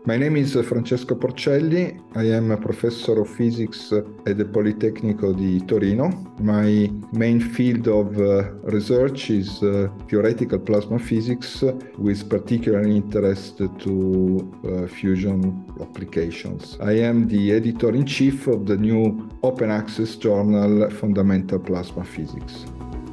My name is Francesco Porcelli. I am a professor of physics at the Politecnico di Torino. My main field of research is theoretical plasma physics with particular interest to fusion applications. I am the editor-in-chief of the new open access journal Fundamental Plasma Physics.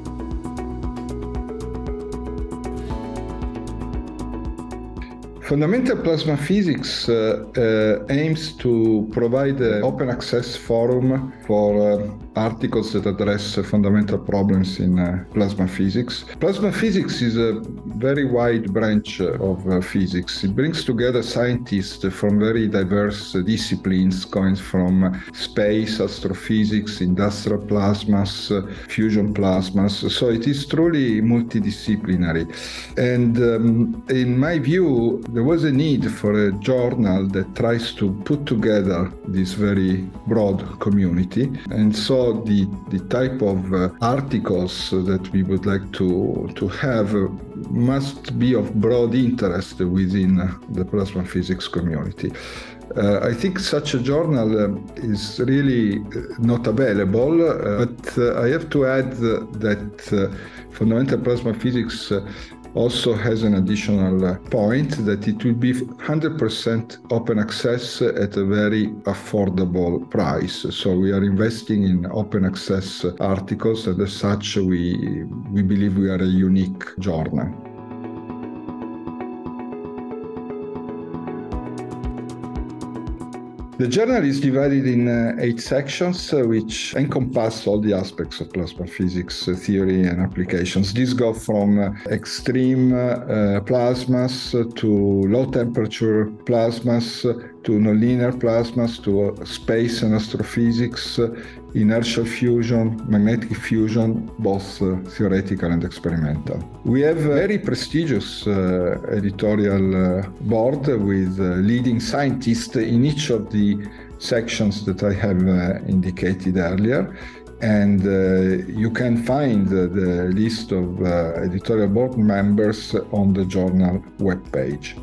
Fundamental Plasma Physics aims to provide an open access forum for articles that address fundamental problems in plasma physics. Plasma physics is a very wide branch of physics. It brings together scientists from very diverse disciplines, going from space, astrophysics, industrial plasmas, fusion plasmas. So it is truly multidisciplinary. And in my view, there was a need for a journal that tries to put together this very broad community. And so the type of articles that we would like to have must be of broad interest within the plasma physics community. I think such a journal is really not available, but I have to add that Fundamental Plasma Physics also has an additional point, that it will be 100% open access at a very affordable price. So we are investing in open access articles, and as such we believe we are a unique journal. The journal is divided in 8 sections, which encompass all the aspects of plasma physics theory and applications. These go from extreme plasmas to low-temperature plasmas, to nonlinear plasmas, to space and astrophysics, inertial fusion, magnetic fusion, both theoretical and experimental. We have a very prestigious editorial board with leading scientists in each of the sections that I have indicated earlier. And you can find the list of editorial board members on the journal webpage.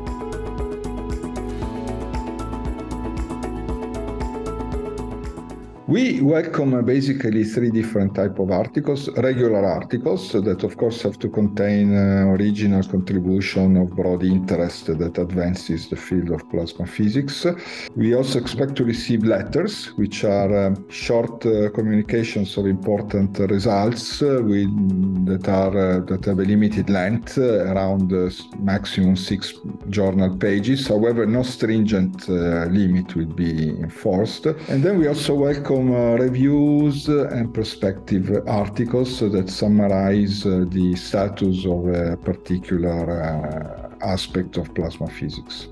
We welcome basically 3 different types of articles. Regular articles that of course have to contain original contribution of broad interest that advances the field of plasma physics. We also expect to receive letters, which are short communications of important results that have a limited length, around maximum 6 journal pages. However, no stringent limit will be enforced. And then we also welcome reviews and perspective articles that summarize the status of a particular aspect of plasma physics.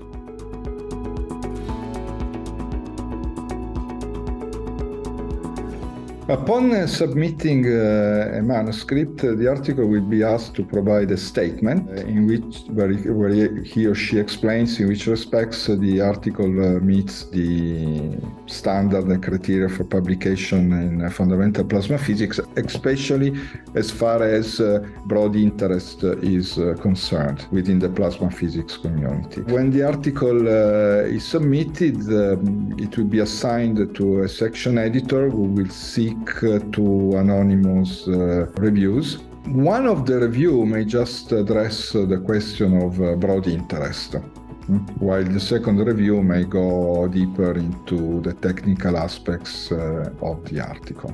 Upon submitting a manuscript, the article will be asked to provide a statement where he or she explains in which respects the article meets the standard and criteria for publication in fundamental plasma physics, especially as far as broad interest is concerned within the plasma physics community. When the article is submitted, it will be assigned to a section editor who will seek to anonymous reviews. One of the review may just address the question of broad interest, while the second review may go deeper into the technical aspects of the article.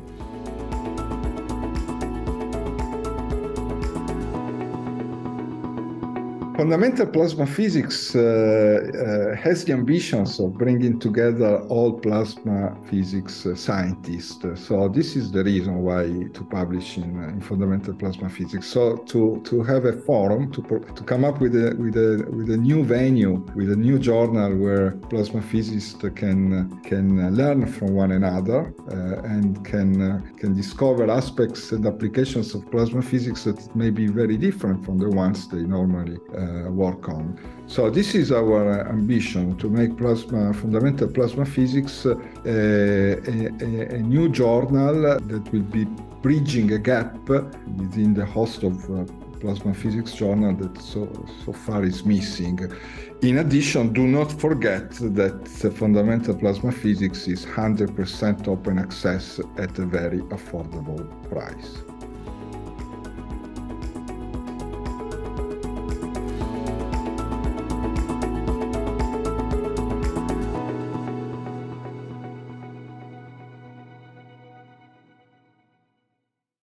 Fundamental Plasma Physics has the ambitions of bringing together all plasma physics scientists. So this is the reason why to publish in Fundamental Plasma Physics. So to have a forum, to come up with a new venue, with a new journal where plasma physicists can learn from one another and can discover aspects and applications of plasma physics that may be very different from the ones they normally work on. So this is our ambition, to make fundamental plasma physics a new journal that will be bridging a gap within the host of Plasma Physics journal that so far is missing. In addition, do not forget that fundamental plasma physics is 100% open access at a very affordable price.